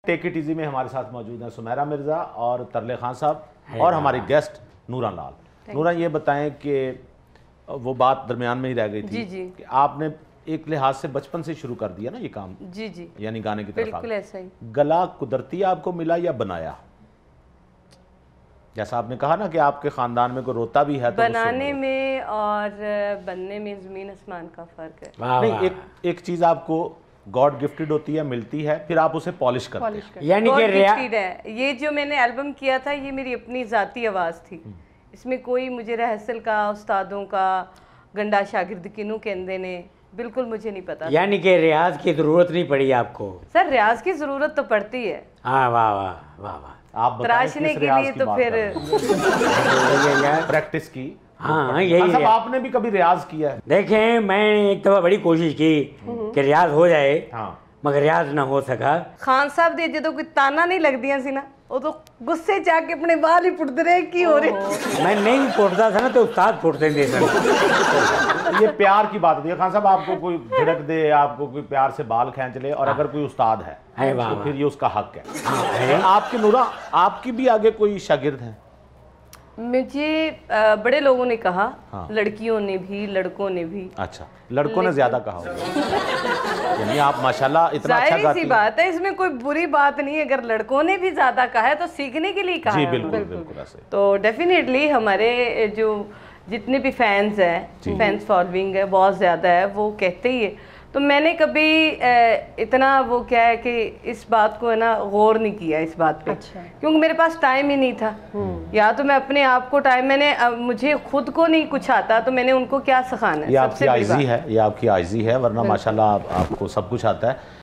Take it easy में हमारे साथ मौजूद हैं सुमेरा मिर्ज़ा और तरले खान साहब और हमारी गेस्ट नूरा लाल। नूरा, ये बताएं कि वो बात दरमियान में ही रह गई थी कि आपने एक लिहाज से बचपन से शुरू कर दिया ना ये काम। जी जी, यानी गाने की तरफ। बिल्कुल ऐसा ही। गला कुदरती आपको मिला या बनाया? जैसा आपने कहा ना कि आपके खानदान में कोई रोता भी है, तो बनाने में और बनने में ज़मीन आसमान का फ़र्क है। नहीं, एक चीज़ आपको गॉड गिफ्टेड होती है, मिलती है, फिर आप उसे पॉलिश करते हैं। यानी कि गिफ्टेड है। ये जो मैंने एल्बम किया था ये मेरी अपनी ज़ाती आवाज़ थी। इसमें कोई मुझे रहसल का, उस्तादों का, गंडा शागिर्द किनू कहते ने, बिल्कुल मुझे नहीं पता। यानी कि रियाज की जरूरत नहीं पड़ी आपको? सर रियाज की जरूरत तो पड़ती है। हाँ, वाह वाह वाह वाह। आप तराशने के लिए तो फिर प्रैक्टिस की। हाँ, यही सब आपने भी कभी रियाज किया है? देखें, मैं एक दफा बड़ी कोशिश की कि रियाज हो जाए, मगर रियाज ना हो सका। खान साहब दे जो कोई ताना नहीं लगदियां सी ना, वो तो गुस्से जाके अपने बाल ही पुटते रहे की हो रहे। मैं नहीं पुटता था ना तो उस्ताद पुटते थे सर। ये प्यार की बात होती है। खान साहब, आपको कोई झिड़क दे, आपको कोई प्यार से बाल खींच ले, और अगर कोई उस्ताद है तो फिर ये उसका हक है। आपकी नूरा, आपकी भी आगे कोई शागिर्द है? मुझे बड़े लोगों ने कहा, लड़कियों ने भी, लड़कों ने भी। अच्छा, लड़कों ने ज्यादा कहा होगा। यानी आप माशाल्लाह इतना अच्छा गाती हैं। जाहिर सी बात है, इसमें कोई बुरी बात नहीं है। अगर लड़कों ने भी ज्यादा कहा है तो सीखने के लिए कहा जी, है। बिल्कुल बिल्कुल ऐसे। तो डेफिनेटली हमारे जो जितने भी फैंस हैं, फैंस फॉलोइंग है बहुत ज्यादा है, वो कहते ही है। तो मैंने कभी इतना वो क्या है कि इस बात को है ना गौर नहीं किया इस बात पे। अच्छा। क्योंकि मेरे पास टाइम ही नहीं था। या तो मैं अपने आप को टाइम, मैंने मुझे खुद को नहीं कुछ आता तो मैंने उनको क्या सिखाना है। ये आपकी आइज़ी है, ये आपकी आइज़ी है, वरना माशाल्लाह आपको सब कुछ आता है।